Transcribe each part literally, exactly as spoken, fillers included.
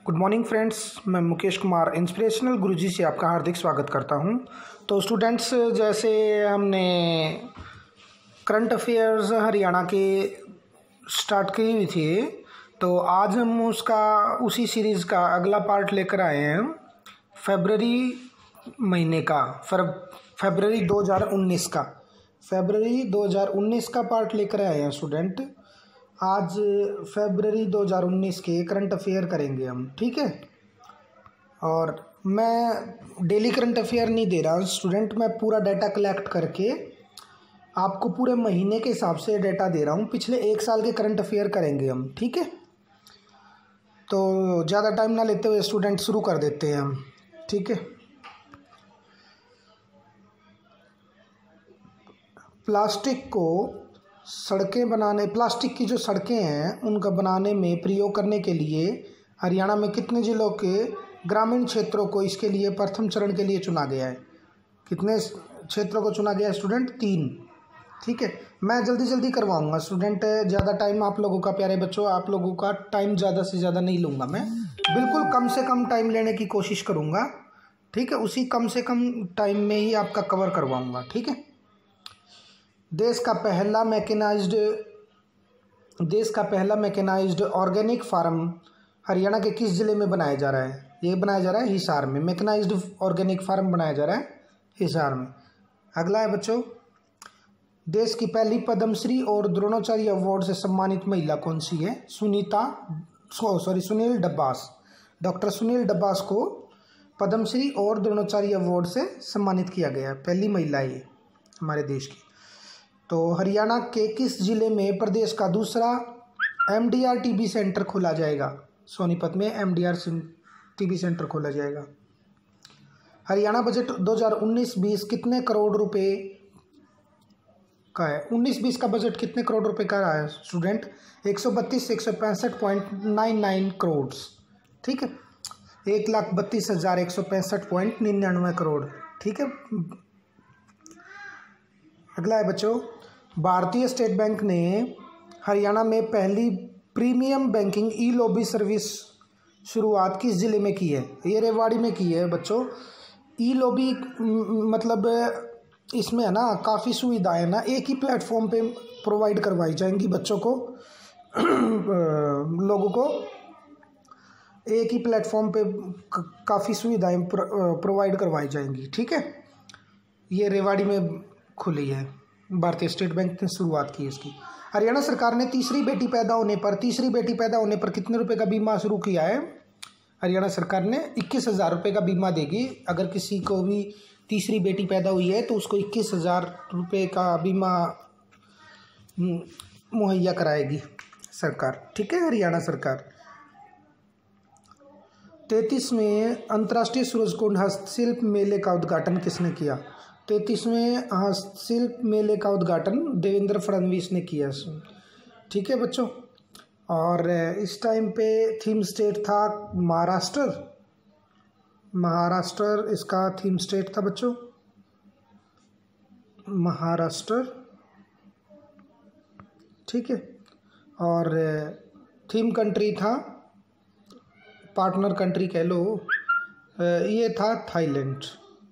Good morning friends, मैं Mukesh Kumar inspirational गुरुजी से आपका हार्दिक स्वागत करता हूं। तो स्टूडेंट्स, जैसे हमने करंट अफेयर्स हरियाणा के स्टार्ट की हुई थी, तो आज हम उसका उसी सीरीज़ का अगला पार्ट लेकर आए हैं फरवरी महीने का फरवरी दो हज़ार उन्नीस का फरवरी दो हज़ार उन्नीस का पार्ट लेकर आए हैं स्टूडेंट। आज फरवरी दो हज़ार उन्नीस के करंट अफेयर करेंगे हम, ठीक है। और मैं डेली करंट अफेयर नहीं दे रहा हूँ स्टूडेंट, मैं पूरा डाटा कलेक्ट करके आपको पूरे महीने के हिसाब से डाटा दे रहा हूँ। पिछले एक साल के करंट अफेयर करेंगे हम, ठीक है। तो ज़्यादा टाइम ना लेते हुए स्टूडेंट शुरू कर देते हैं हम, ठीक है। प्लास्टिक को सड़कें बनाने प्लास्टिक की जो सड़कें हैं उनका बनाने में प्रयोग करने के लिए हरियाणा में कितने जिलों के ग्रामीण क्षेत्रों को इसके लिए प्रथम चरण के लिए चुना गया है? कितने क्षेत्रों को चुना गया है स्टूडेंट? तीन, ठीक है। मैं जल्दी जल्दी करवाऊंगा स्टूडेंट, ज़्यादा टाइम आप लोगों का, प्यारे बच्चों, आप लोगों का टाइम ज़्यादा से ज़्यादा नहीं लूँगा मैं, बिल्कुल कम से कम टाइम लेने की कोशिश करूँगा, ठीक है। उसी कम से कम टाइम में ही आपका कवर करवाऊँगा, ठीक है। देश का पहला मैकेनाइज्ड देश का पहला मैकेनाइज्ड ऑर्गेनिक फार्म हरियाणा के किस ज़िले में बनाया जा रहा है? ये बनाया जा रहा है हिसार में। मैकेनाइज्ड ऑर्गेनिक फार्म बनाया जा रहा है हिसार में। अगला है बच्चों, देश की पहली पद्मश्री और द्रोणाचार्य अवार्ड से सम्मानित महिला कौन सी है? सुनीता सॉरी सुनील डब्बास। डॉक्टर सुनील डब्बास को पद्मश्री और द्रोणाचार्य अवार्ड से सम्मानित किया गया है, पहली महिला ये हमारे देश की। तो हरियाणा के किस जिले में प्रदेश का दूसरा एमडीआर टीबी सेंटर खोला जाएगा? सोनीपत में एमडीआर टीबी सेंटर खोला जाएगा। हरियाणा बजट दो हज़ार उन्नीस बीस कितने करोड़ रुपए का है? उन्नीस बीस का बजट कितने करोड़ रुपए का रहा है स्टूडेंट? एक सौ बत्तीस एक सौ पैंसठ पॉइंट नाइन नाइन करोड़, ठीक है। एक लाख बत्तीस हज़ार एक सौ पैंसठ पॉइंट निन्यानवे करोड़, ठीक है। अगला है बच्चों, भारतीय स्टेट बैंक ने हरियाणा में पहली premium banking e lobby service शुरुआत किस ज़िले में की है? ये रेवाड़ी में की है बच्चों। ई लॉबी मतलब इसमें है ना काफ़ी सुविधाएं ना एक ही प्लेटफॉर्म पे प्रोवाइड करवाई जाएंगी बच्चों को, लोगों को एक ही प्लेटफॉर्म पे काफ़ी सुविधाएं प्रोवाइड करवाई जाएंगी, ठीक है। ये रेवाड़ी में खुली है, भारतीय स्टेट बैंक ने शुरुआत की इसकी। हरियाणा सरकार ने तीसरी बेटी पैदा होने पर तीसरी बेटी पैदा होने पर कितने रुपए का बीमा शुरू किया है? हरियाणा सरकार ने इक्कीस हज़ार रुपये का बीमा देगी। अगर किसी को भी तीसरी बेटी पैदा हुई है तो उसको इक्कीस हज़ार रुपये का बीमा मुहैया कराएगी सरकार, ठीक है, हरियाणा सरकार। तैंतीसवें अंतर्राष्ट्रीय सूरजकुंड हस्तशिल्प मेले का उद्घाटन किसने किया? तैंतीसवें हस्तशिल्प मेले का उद्घाटन देवेंद्र फडणवीस ने किया, ठीक है बच्चों। और इस टाइम पे थीम स्टेट था महाराष्ट्र महाराष्ट्र इसका थीम स्टेट था बच्चों, महाराष्ट्र, ठीक है। और थीम कंट्री था, पार्टनर कंट्री कह लो, ये था थाईलैंड,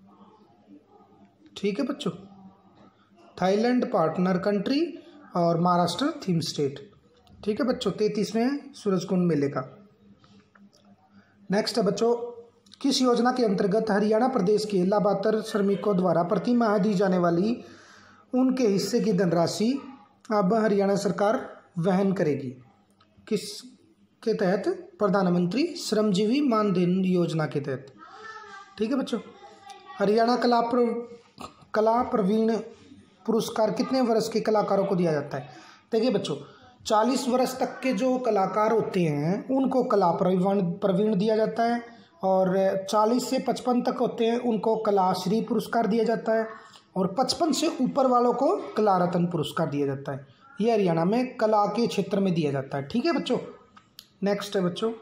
ठीक है बच्चों। थाईलैंड पार्टनर कंट्री और महाराष्ट्र थीम स्टेट, ठीक है बच्चों। तैंतीसवें सूरजकुंड मेले का। नेक्स्ट है बच्चों, किस योजना के अंतर्गत हरियाणा प्रदेश के लाभार्थी श्रमिकों द्वारा प्रति माह दी जाने वाली उनके हिस्से की धनराशि अब हरियाणा सरकार वहन करेगी? किस के तहत? प्रधानमंत्री श्रमजीवी मानधन योजना के तहत, ठीक है बच्चों। हरियाणा कला प्र कला प्रवीण पुरस्कार कितने वर्ष के कलाकारों को दिया जाता है? देखिए बच्चों, चालीस वर्ष तक के जो कलाकार होते हैं उनको कला प्रवीण प्रवीण दिया जाता है, और चालीस से पचपन तक होते हैं उनको कलाश्री पुरस्कार दिया जाता है, और पचपन से ऊपर वालों को कला रत्न पुरस्कार दिया जाता है। ये हरियाणा में कला के क्षेत्र में दिया जाता है, ठीक है बच्चों। नेक्स्ट है बच्चों,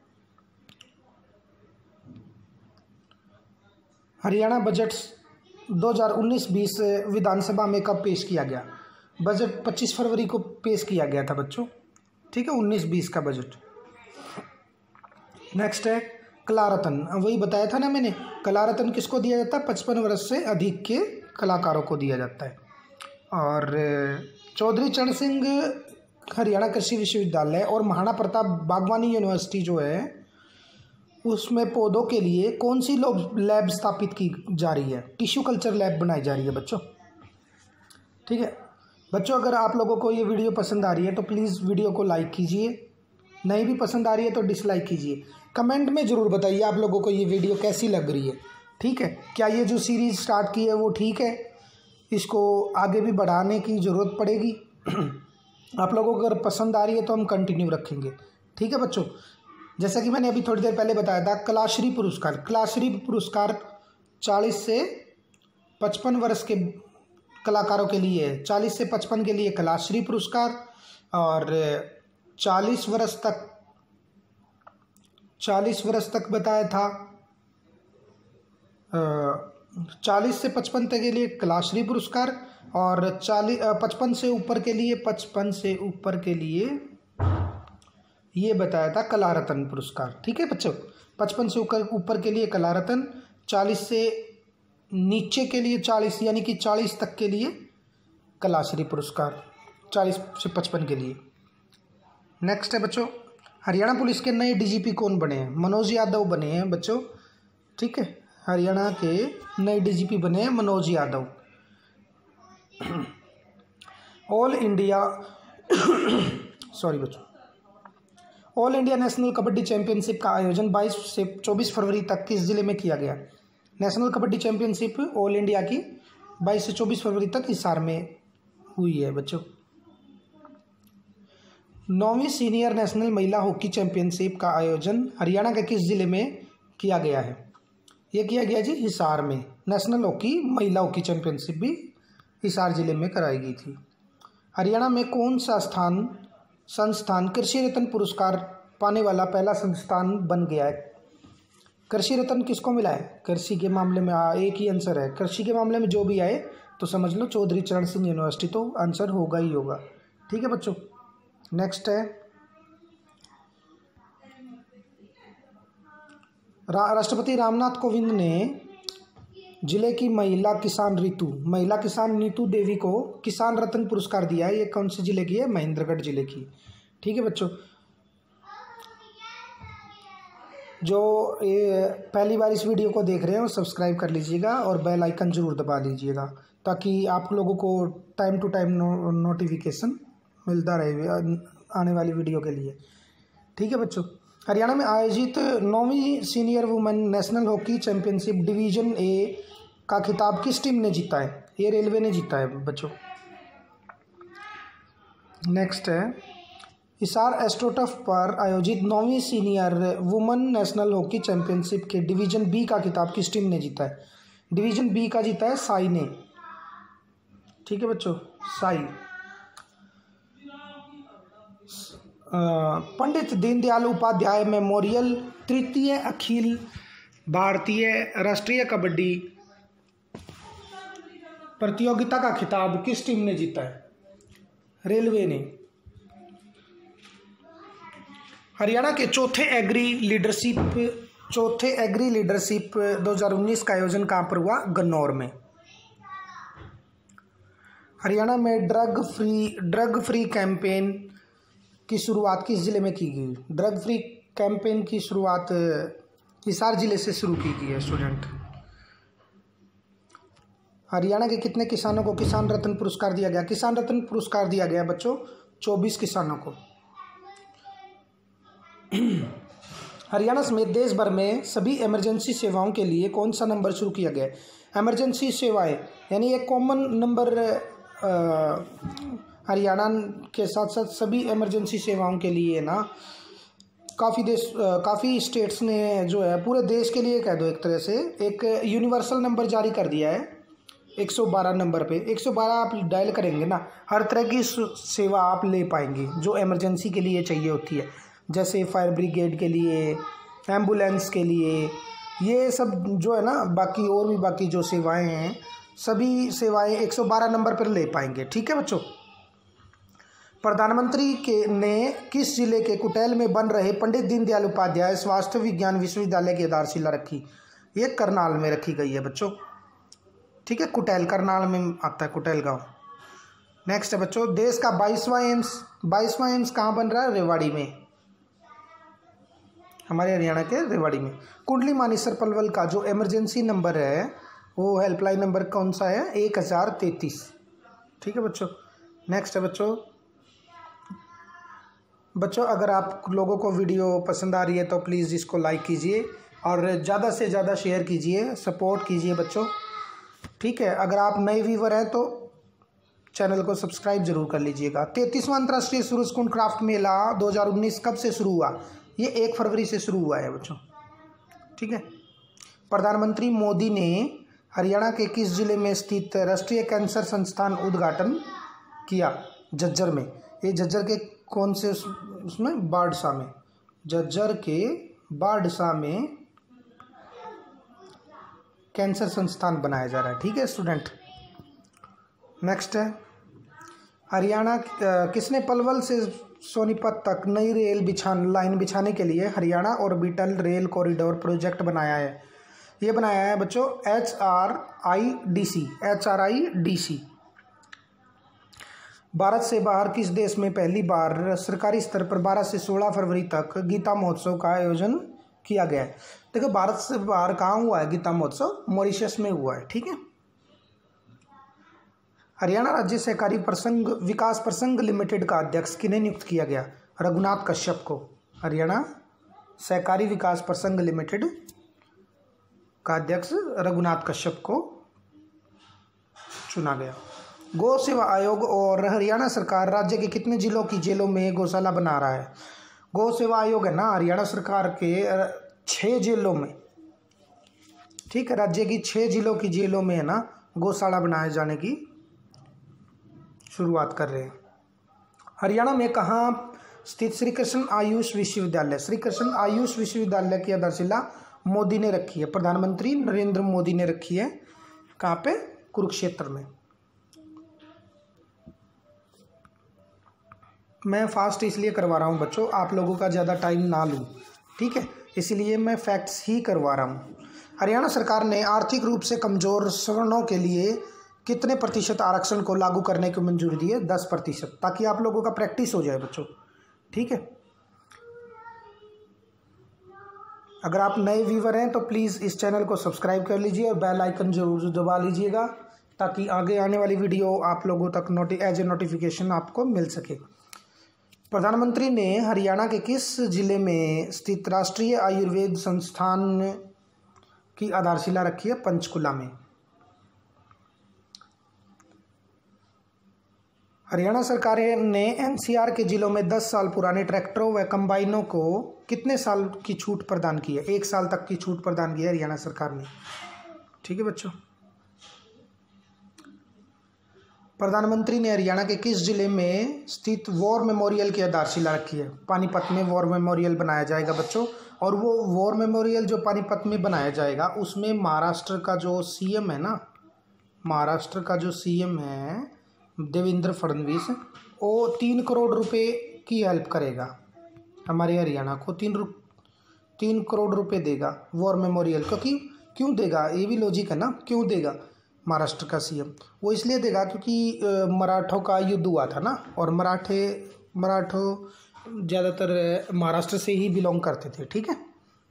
हरियाणा बजट दो हज़ार उन्नीस बीस विधानसभा में कब पेश किया गया? बजट पच्चीस फरवरी को पेश किया गया था बच्चों, ठीक है, उन्नीस बीस का बजट। नेक्स्ट है कला रत्न, वही बताया था ना मैंने, कला रत्न किसको दिया जाता है? पचपन वर्ष से अधिक के कलाकारों को दिया जाता है। और चौधरी चरण सिंह हरियाणा कृषि विश्वविद्यालय और महाराणा प्रताप बागवानी यूनिवर्सिटी जो है उसमें पौधों के लिए कौन सी लैब स्थापित की जा रही है? टिश्यू कल्चर लैब बनाई जा रही है बच्चों। ठीक है बच्चों, अगर आप लोगों को ये वीडियो पसंद आ रही है तो प्लीज़ वीडियो को लाइक कीजिए, नहीं भी पसंद आ रही है तो डिसलाइक कीजिए। कमेंट में ज़रूर बताइए आप लोगों को ये वीडियो कैसी लग रही है। ठीक है, क्या ये जो सीरीज़ स्टार्ट की है वो ठीक है? इसको आगे भी बढ़ाने की ज़रूरत पड़ेगी। आप लोगों को अगर पसंद आ रही है तो हम कंटिन्यू रखेंगे। ठीक है बच्चों, जैसा कि मैंने अभी थोड़ी देर पहले बताया था, कलाश्री पुरस्कार कलाश्री पुरस्कार चालीस से पचपन वर्ष के कलाकारों के लिए, चालीस से पचपन के लिए कलाश्री पुरस्कार, और चालीस वर्ष तक चालीस वर्ष तक बताया था, चालीस से पचपन तक के लिए कलाश्री पुरस्कार, और चालीस पचपन से ऊपर के लिए पचपन से ऊपर के लिए ये बताया था कला रत्न पुरस्कार। ठीक है बच्चों, पचपन से ऊपर ऊपर के लिए कला रत्न, चालीस से नीचे के लिए चालीस यानी कि चालीस तक के लिए कलाश्री पुरस्कार, चालीस से पचपन के लिए। नेक्स्ट है बच्चों, हरियाणा पुलिस के नए डीजीपी कौन बने हैं? मनोज यादव बने हैं बच्चों। ठीक है, हरियाणा के नए डीजीपी बने हैं Manoj Yadav. All India sorry बच्चों all India national kabaddi championship का आयोजन बाईस से चौबीस फरवरी तक किस जिले में किया गया? National kabaddi championship all India की बाईस से चौबीस फरवरी तक हिसार में हुई है बच्चों। नौवीं सीनियर नेशनल महिला हॉकी चैंपियनशिप का आयोजन हरियाणा के किस जिले में किया गया है? ये किया गया जी हिसार में। नेशनल हॉकी महिला हॉकी चैंपियनशिप भी हिसार जिले में कराई गई थी। हरियाणा में कौन सा स्थान संस्थान कृषि रत्न पुरस्कार पाने वाला पहला संस्थान बन गया है? कृषि रत्न किसको मिला है? कृषि के मामले में आ, एक ही आंसर है, कृषि के मामले में जो भी आए तो समझ लो चौधरी चरण सिंह यूनिवर्सिटी, तो आंसर होगा ही होगा। ठीक है बच्चों, नेक्स्ट है रा, राष्ट्रपति रामनाथ कोविंद ने जिले की महिला किसान ऋतु महिला किसान नीतू देवी को किसान रत्न पुरस्कार दिया है। ये कौन से जिले की है? महेंद्रगढ़ जिले की। ठीक है बच्चों, जो ये पहली बार इस वीडियो को देख रहे हैं वो सब्सक्राइब कर लीजिएगा और बेल आइकन जरूर दबा लीजिएगा ताकि आप लोगों को time to time no, notification मिलता रहे आने वाली वीडियो के लिए। ठीक है बच्चों, हरियाणा में आयोजित नौवीं senior women national hockey championship division A का खिताब किस टीम ने जीता है? ये रेलवे ने जीता है बच्चों। नेक्स्ट है हिसार एस्ट्रोटर्फ पर आयोजित नौवीं senior women national hockey championship के डिवीजन बी का खिताब किस टीम ने जीता है? डिवीजन बी का जीता है साई ने। ठीक है बच्चों, साई। पंडित दीनदयाल उपाध्याय मेमोरियल तृतीय अखिल भारतीय राष्ट्रीय कबड्डी प्रतियोगिता का खिताब किस टीम ने जीता है? रेलवे ने। हरियाणा के चौथे एग्री लीडरशिप चौथे एग्री लीडरशिप दो हज़ार उन्नीस का आयोजन कहाँ पर हुआ? गन्नौर में। हरियाणा में drug free drug free campaign की शुरुआत किस जिले में की गई? ड्रग फ्री कैंपेन की शुरुआत हिसार जिले से शुरू की गई है स्टूडेंट। हरियाणा के कितने किसानों को किसान रत्न पुरस्कार दिया गया? किसान रत्न पुरस्कार दिया गया बच्चों चौबीस किसानों को। हरियाणा समेत देश भर में सभी इमरजेंसी सेवाओं के लिए कौन सा नंबर शुरू किया गया है? इमरजेंसी सेवाएं यानी एक कॉमन नंबर हरियाणा के साथ साथ सभी इमरजेंसी सेवाओं के लिए ना काफ़ी देश काफ़ी स्टेट्स ने जो है पूरे देश के लिए कह दो एक तरह से एक यूनिवर्सल नंबर जारी कर दिया है। एक सौ बारह नंबर पे एक सौ बारह आप डायल करेंगे ना, हर तरह की सेवा आप ले पाएंगे जो इमरजेंसी के लिए चाहिए होती है, जैसे फायर ब्रिगेड के लिए, एम्बुलेंस के लिए, ये सब जो है ना, बाकी और भी बाकी जो सेवाएं हैं सभी सेवाएं एक सौ बारह नंबर पर ले पाएंगे। ठीक है बच्चों, प्रधानमंत्री के ने किस जिले के कुटेल में बन रहे पंडित दीनदयाल उपाध्याय स्वास्थ्य विज्ञान विश्वविद्यालय की आधारशिला रखी? ये करनाल में रखी गई है बच्चों। ठीक है, कुटेल करनाल में आता है, कुटेल गांव। नेक्स्ट है बच्चों, देश का बाईसवां एम्स बाईसवां एम्स कहाँ बन रहा है? रेवाड़ी में, हमारे हरियाणा के रेवाड़ी में। कुंडली मानेसर पलवल का जो इमरजेंसी नंबर है वो हेल्पलाइन नंबर कौन सा है? एक हज़ार तैंतीस। ठीक है बच्चों। नेक्स्ट है बच्चों बच्चों अगर आप लोगों को वीडियो पसंद आ रही है तो प्लीज़ इसको लाइक कीजिए और ज़्यादा से ज़्यादा शेयर कीजिए, सपोर्ट कीजिए बच्चों। ठीक है, अगर आप नए व्यूवर हैं तो चैनल को सब्सक्राइब जरूर कर लीजिएगा। तैंतीसवां अंतर्राष्ट्रीय सूरजकुंड क्राफ्ट मेला दो हज़ार उन्नीस कब से शुरू हुआ? ये एक फरवरी से शुरू हुआ है बच्चों। ठीक है। प्रधानमंत्री मोदी ने हरियाणा के किस जिले में स्थित राष्ट्रीय कैंसर संस्थान उद्घाटन किया? झज्जर में। ये झज्जर के कौन से उसमें? बाड़सा में। झज्जर के बाड़सा में कैंसर संस्थान बनाया जा रहा है। ठीक है स्टूडेंट। नेक्स्ट है, हरियाणा किसने पलवल से सोनीपत तक नई रेल बिछान लाइन बिछाने के लिए Haryana orbital rail corridor project बनाया है? ये बनाया है बच्चों H R I D C H R I D C. Bharat से बाहर किस देश में पहली बार सरकारी स्तर पर बारह से सोलह फरवरी तक गीता महोत्सव का आयोजन किया गया है? देखो भारत से बाहर कहाँ हुआ है गीता महोत्सव? मॉरिशस में हुआ है। ठीक है। हरियाणा राज्य सहकारी प्रसंग विकास प्रसंग लिमिटेड का अध्यक्ष किन्हें नियुक्त किया गया? रघुनाथ कश्यप को। हरियाणा सहकारी विकास प्रसंग लिमिटेड का अध्यक्ष रघुनाथ कश्यप को चुना गया। गौ सेवा आयोग और हरियाणा सरकार राज्य के कितने जिलों की जेलों में गौशाला बना रहा है? गौ सेवा आयोग है ना हरियाणा सरकार के छः जिलों में। ठीक है, राज्य की छः जिलों की जेलों में है ना गौशाला बनाए जाने की शुरुआत कर रहे हैं। हरियाणा में कहाँ स्थित श्री कृष्ण आयुष विश्वविद्यालय? श्री कृष्ण आयुष विश्वविद्यालय की आधारशिला मोदी ने रखी है, प्रधानमंत्री नरेंद्र मोदी ने रखी है। कहाँ पे? कुरुक्षेत्र में। मैं फास्ट इसलिए करवा रहा हूँ बच्चों, आप लोगों का ज़्यादा टाइम ना लूँ। ठीक है, इसलिए मैं फैक्ट्स ही करवा रहा हूँ। हरियाणा सरकार ने आर्थिक रूप से कमज़ोर सवर्णों के लिए कितने प्रतिशत आरक्षण को लागू करने की मंजूरी दी है? दस प्रतिशत, ताकि आप लोगों का प्रैक्टिस हो जाए बच्चों। ठीक है। अगर आप नए व्यूवर हैं तो प्लीज़ इस चैनल को सब्सक्राइब कर लीजिए और बेल आइकन जरूर दबा लीजिएगा, ताकि आगे आने वाली वीडियो आप लोगों तक नोटि एज ए नोटिफिकेशन आपको मिल सके। प्रधानमंत्री ने हरियाणा के किस जिले में स्थित राष्ट्रीय आयुर्वेद संस्थान की आधारशिला रखी है? पंचकुला में। हरियाणा सरकार ने एनसीआर के जिलों में दस साल पुराने ट्रैक्टरों व कंबाइनों को कितने साल की छूट प्रदान की है? एक साल तक की छूट प्रदान की है हरियाणा सरकार ने। ठीक है बच्चों। प्रधानमंत्री ने हरियाणा के किस जिले में स्थित वॉर मेमोरियल की आधारशिला रखी है? पानीपत में वॉर मेमोरियल बनाया जाएगा बच्चों। और वो वॉर मेमोरियल जो पानीपत में बनाया जाएगा उसमें महाराष्ट्र का जो सीएम है ना, महाराष्ट्र का जो सीएम है देवेंद्र फडणवीस, वो तीन करोड़ रुपए की हेल्प करेगा हमारे हरियाणा को। तीन रु तीन करोड़ रुपए देगा वॉर मेमोरियल। क्योंकि क्यों देगा? ये भी लॉजिक है ना, क्यों देगा महाराष्ट्र का सीएम? वो इसलिए देगा क्योंकि मराठों का युद्ध हुआ था ना, और मराठे मराठों ज़्यादातर महाराष्ट्र से ही बिलोंग करते थे। ठीक है,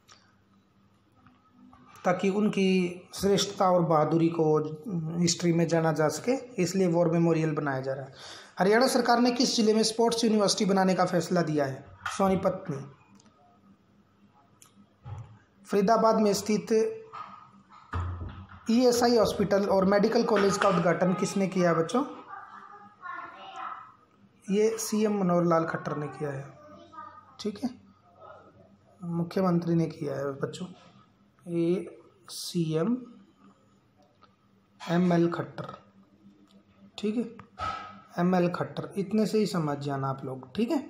ताकि उनकी श्रेष्ठता और बहादुरी को हिस्ट्री में जाना जा सके, इसलिए वॉर मेमोरियल बनाया जा रहा है। हरियाणा सरकार ने किस जिले में स्पोर्ट्स यूनिवर्सिटी बनाने का फैसला दिया है? सोनीपत में। फरीदाबाद में स्थित ईएसआई हॉस्पिटल और मेडिकल कॉलेज का उद्घाटन किसने किया है बच्चों? ये सीएम मनोहर लाल खट्टर ने किया है। ठीक है, मुख्यमंत्री ने किया है बच्चों। ये सीएम एम एल खट्टर। ठीक है, एम एल खट्टर, इतने से ही समझ जाना आप लोग। ठीक है,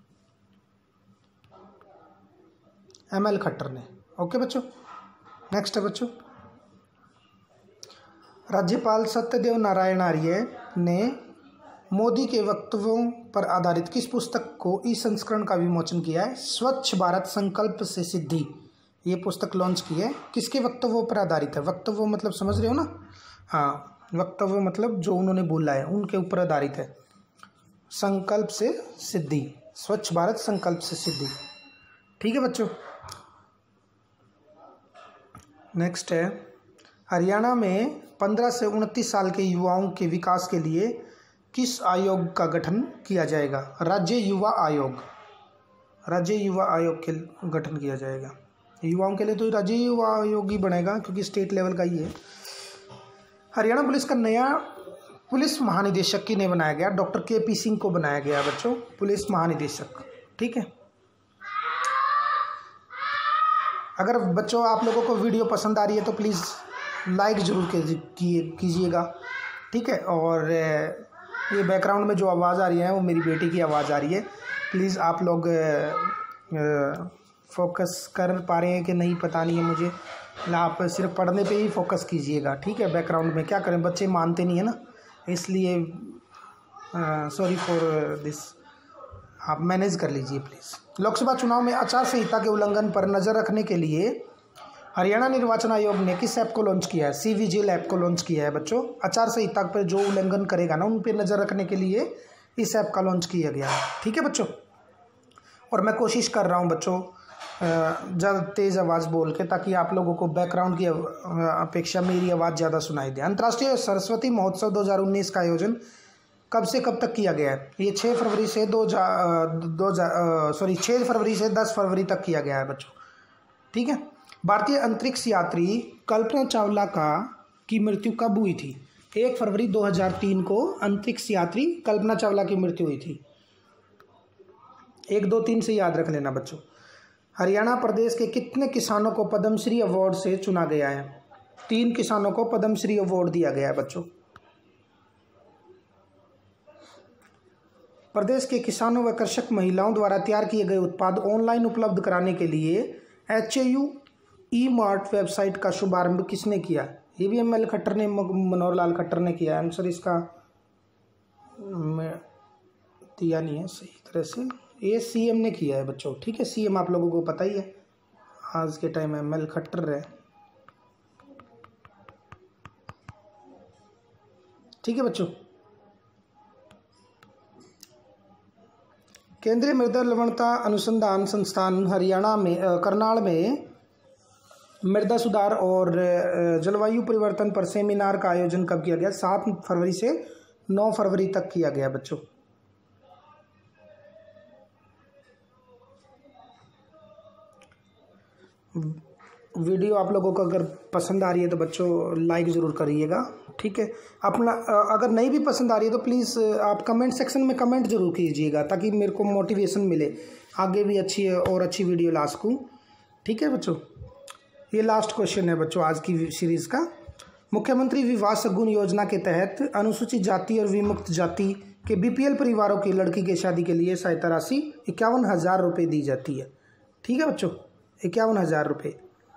एम एल खट्टर ने। ओके बच्चों। नेक्स्ट है बच्चों, राज्यपाल सत्यदेव नारायण आर्य ने मोदी के वक्तव्यों पर आधारित किस पुस्तक को ई संस्करण का विमोचन किया है? स्वच्छ भारत संकल्प से सिद्धि, ये पुस्तक लॉन्च की है। किसके वक्तव्यों पर आधारित है? वक्तव्य मतलब समझ रहे हो ना? हाँ, वक्तव्य मतलब जो उन्होंने बोला है उनके ऊपर आधारित है। संकल्प से सिद्धि, स्वच्छ भारत संकल्प से सिद्धि। ठीक है बच्चों। नेक्स्ट है, हरियाणा में पंद्रह से उनतीस साल के युवाओं के विकास के लिए किस आयोग का गठन किया जाएगा? राज्य युवा आयोग, राज्य युवा आयोग के गठन किया जाएगा। युवाओं के लिए तो राज्य युवा आयोग ही बनेगा क्योंकि स्टेट लेवल का ही है। हरियाणा पुलिस का नया पुलिस महानिदेशक किन्हें बनाया गया? डॉक्टर के पी सिंह को बनाया गया बच्चों पुलिस महानिदेशक। ठीक है। अगर बच्चों आप लोगों को वीडियो पसंद आ रही है तो प्लीज़ लाइक ज़रूर कीजिएगा। ठीक है। और ये बैकग्राउंड में जो आवाज़ आ रही है वो मेरी बेटी की आवाज़ आ रही है। प्लीज़ आप लोग फोकस कर पा रहे हैं कि नहीं पता नहीं है मुझे, आप सिर्फ पढ़ने पे ही फोकस कीजिएगा। ठीक है। बैकग्राउंड में क्या करें, बच्चे मानते नहीं है ना, इसलिए सॉरी फॉर दिस, आप मैनेज कर लीजिए प्लीज़। लोकसभा चुनाव में आचार संहिता के उल्लंघन पर नज़र रखने के लिए हरियाणा निर्वाचन आयोग ने किस ऐप को लॉन्च किया है? सी विजिल ऐप को लॉन्च किया है बच्चों। आचार संहिता पर जो उल्लंघन करेगा ना उन पर नज़र रखने के लिए इस ऐप का लॉन्च किया गया है। ठीक है बच्चों। और मैं कोशिश कर रहा हूँ बच्चों ज़्यादा तेज़ आवाज़ बोल के, ताकि आप लोगों को बैकग्राउंड की अपेक्षा मेरी आवाज़ ज़्यादा सुनाई दे। अंतर्राष्ट्रीय सरस्वती महोत्सव दो हज़ार उन्नीस का आयोजन कब से कब तक किया गया है? ये छः फरवरी से दो दो सॉरी छः फरवरी से दस फरवरी तक किया गया है बच्चों। ठीक है। भारतीय अंतरिक्ष यात्री कल्पना चावला का की मृत्यु कब हुई थी? एक फरवरी दो हज़ार तीन को अंतरिक्ष यात्री कल्पना चावला की मृत्यु हुई थी। एक दो तीन से याद रख लेना बच्चों। हरियाणा प्रदेश के कितने किसानों को पद्मश्री अवार्ड से चुना गया है? तीन किसानों को पद्मश्री अवार्ड दिया गया है बच्चों। प्रदेश के किसानों व कृषक महिलाओं द्वारा तैयार किए गए उत्पाद ऑनलाइन उपलब्ध कराने के लिए H A U E mart website का शुभारंभ किसने किया? ये भी एम एल खट्टर ने, मनोहर लाल खट्टर ने किया। आंसर इसका दिया नहीं है सही तरह से, ये सी एम ने किया है बच्चों। ठीक है। सी एम आप लोगों को पता ही है, आज के टाइम एम एल खट्टर है। ठीक है बच्चों। केंद्रीय मृदा लवणता अनुसंधान संस्थान हरियाणा में करनाल में मृदा सुधार और जलवायु परिवर्तन पर सेमिनार का आयोजन कब किया गया? सात फरवरी से नौ फरवरी तक किया गया बच्चों। वीडियो आप लोगों को अगर पसंद आ रही है तो बच्चों लाइक ज़रूर करिएगा। ठीक है। अपना अगर नहीं भी पसंद आ रही है तो प्लीज़ आप कमेंट सेक्शन में कमेंट ज़रूर कीजिएगा, ताकि मेरे को मोटिवेशन मिले, आगे भी अच्छी और अच्छी वीडियो ला सकूँ। ठीक है बच्चों। ये लास्ट क्वेश्चन है बच्चों आज की सीरीज़ का। मुख्यमंत्री विवाह शगुन योजना के तहत अनुसूचित जाति और विमुक्त जाति के बी पी एल परिवारों की लड़की की शादी के लिए सहायता राशि इक्यावन हज़ार रुपये दी जाती है। ठीक है बच्चों, इक्यावन हज़ार रुपये।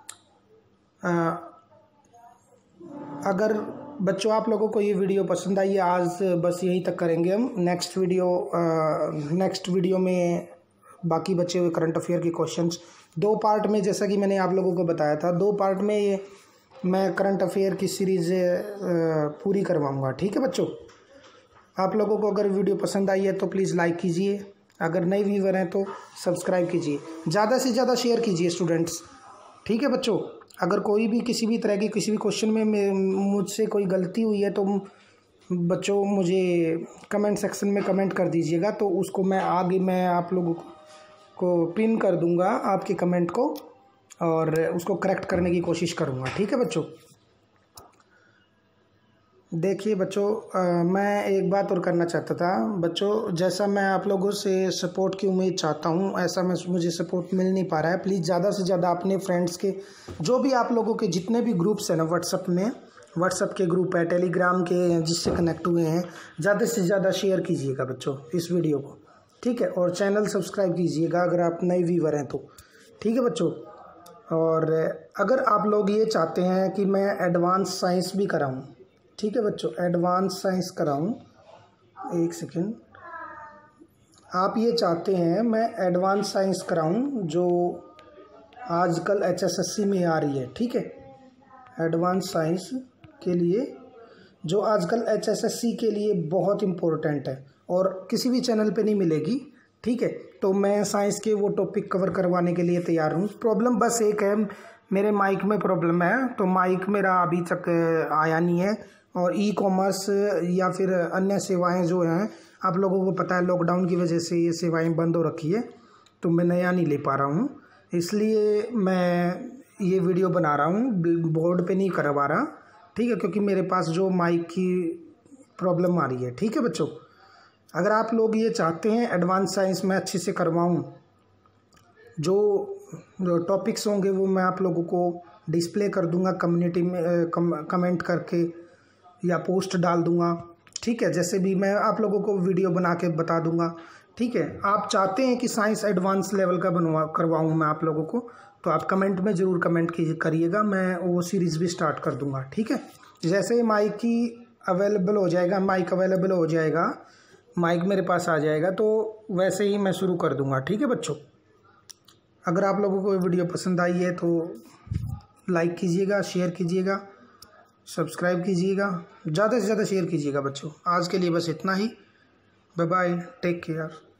अगर बच्चों आप लोगों को ये वीडियो पसंद आई है, आज बस यहीं तक करेंगे हम। नेक्स्ट वीडियो नेक्स्ट वीडियो में बाकी बचे हुए करंट अफेयर के क्वेश्चंस दो पार्ट में, जैसा कि मैंने आप लोगों को बताया था, दो पार्ट में ये मैं करंट अफेयर की सीरीज़ पूरी करवाऊँगा। ठीक है बच्चों। आप लोगों को अगर वीडियो पसंद आई है तो प्लीज़ लाइक कीजिए, अगर नए व्यूवर हैं तो सब्सक्राइब कीजिए, ज़्यादा से ज़्यादा शेयर कीजिए स्टूडेंट्स। ठीक है बच्चों। अगर कोई भी किसी भी तरह की किसी भी क्वेश्चन में मुझसे कोई गलती हुई है तो बच्चों मुझे कमेंट सेक्शन में कमेंट कर दीजिएगा, तो उसको मैं आगे मैं आप लोगों को पिन कर दूंगा आपके कमेंट को, और उसको करेक्ट करने की कोशिश करूंगा। ठीक है बच्चों। देखिए बच्चों, आ, मैं एक बात और करना चाहता था बच्चों, जैसा मैं आप लोगों से सपोर्ट की उम्मीद चाहता हूं, ऐसा मैं मुझे सपोर्ट मिल नहीं पा रहा है। प्लीज़ ज़्यादा से ज़्यादा अपने फ्रेंड्स के, जो भी आप लोगों के जितने भी ग्रुप्स हैं ना व्हाट्सअप में, व्हाट्सअप के ग्रुप है, टेलीग्राम के जिससे कनेक्ट हुए हैं, ज़्यादा से ज़्यादा शेयर कीजिएगा बच्चों इस वीडियो को। ठीक है। और चैनल सब्सक्राइब कीजिएगा अगर आप नए व्यूवर हैं तो। ठीक है बच्चों। और अगर आप लोग ये चाहते हैं कि मैं एडवांस साइंस भी कराऊँ, ठीक है बच्चों, एडवांस साइंस कराऊं, एक सेकेंड, आप ये चाहते हैं मैं एडवांस साइंस कराऊं जो आजकल एच एस एस सी में आ रही है, ठीक है। एडवांस साइंस के लिए जो आजकल एच एस एस सी के लिए बहुत इम्पोर्टेंट है और किसी भी चैनल पे नहीं मिलेगी, ठीक है। तो मैं साइंस के वो टॉपिक कवर करवाने के लिए तैयार हूँ। प्रॉब्लम बस एक है, मेरे माइक में प्रॉब्लम है, तो माइक मेरा अभी तक आया नहीं है। और ई कॉमर्स या फिर अन्य सेवाएं जो हैं, आप लोगों को पता है लॉकडाउन की वजह से ये सेवाएं बंद हो रखी है, तो मैं नया नहीं ले पा रहा हूँ, इसलिए मैं ये वीडियो बना रहा हूँ, बोर्ड पे नहीं करवा रहा, ठीक है, क्योंकि मेरे पास जो माइक की प्रॉब्लम आ रही है, ठीक है बच्चों। अगर आप लोग ये चाहते हैं एडवांस साइंस में अच्छे से करवाऊँ, जो जो टॉपिक्स होंगे वो मैं आप लोगों को डिस्प्ले कर दूंगा कम्युनिटी में, कम, कमेंट करके या पोस्ट डाल दूंगा, ठीक है। जैसे भी मैं आप लोगों को वीडियो बना के बता दूंगा, ठीक है। आप चाहते हैं कि साइंस एडवांस लेवल का बनवा करवाऊँ मैं आप लोगों को, तो आप कमेंट में ज़रूर कमेंट करिएगा, मैं वो सीरीज़ भी स्टार्ट कर दूंगा, ठीक है। जैसे माइक की अवेलेबल हो जाएगा, माइक अवेलेबल हो जाएगा, माइक मेरे पास आ जाएगा, तो वैसे ही मैं शुरू कर दूंगा, ठीक है बच्चों। अगर आप लोगों को वीडियो पसंद आई है तो लाइक कीजिएगा, शेयर कीजिएगा, सब्सक्राइब कीजिएगा, ज़्यादा से ज़्यादा शेयर कीजिएगा बच्चों। आज के लिए बस इतना ही, बाय बाय, टेक केयर।